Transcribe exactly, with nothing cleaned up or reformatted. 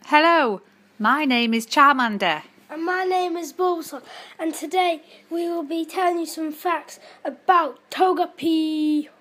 Hello, my name is Charmander. And my name is Bulbasaur, and today we will be telling you some facts about Togepi.